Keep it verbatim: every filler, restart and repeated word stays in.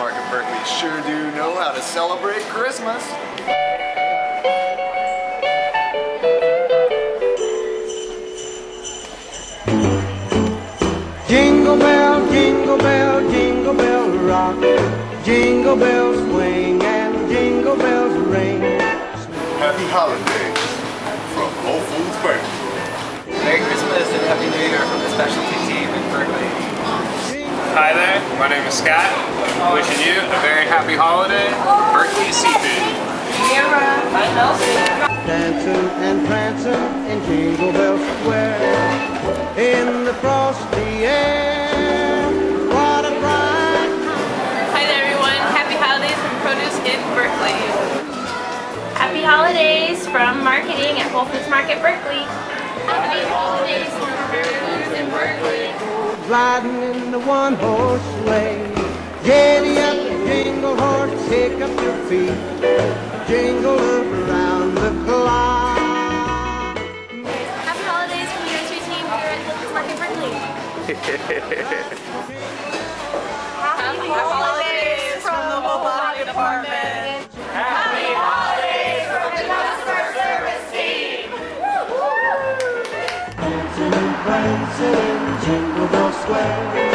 Market Berkeley sure do know how to celebrate Christmas. Jingle bell, jingle bell, jingle bell rock. Jingle bells swing and jingle bells ring. Happy holidays from Whole Foods Market. Merry Christmas and Happy New Year from the specialty team in Berkeley. Hi there, my name is Scott. Wishing you a very happy holiday, Berkeley Seafood. Dancing and prancing in Jingle Bell Square, in the frosty air, what a bright. Hi there everyone, happy holidays from Produce in Berkeley. Happy holidays from marketing at Whole Foods Market Berkeley. Happy holidays from Produce in Berkeley. Riding in the one-horse sleigh, giddy up, jingle horse, kick up your feet, jingle up around the clock. Happy holidays from the nursery team here at Whole Foods Market Berkeley. Happy holidays from the whole body department. Happy holidays from the customer service team. Dancing and prancing in Jingle Bell Square.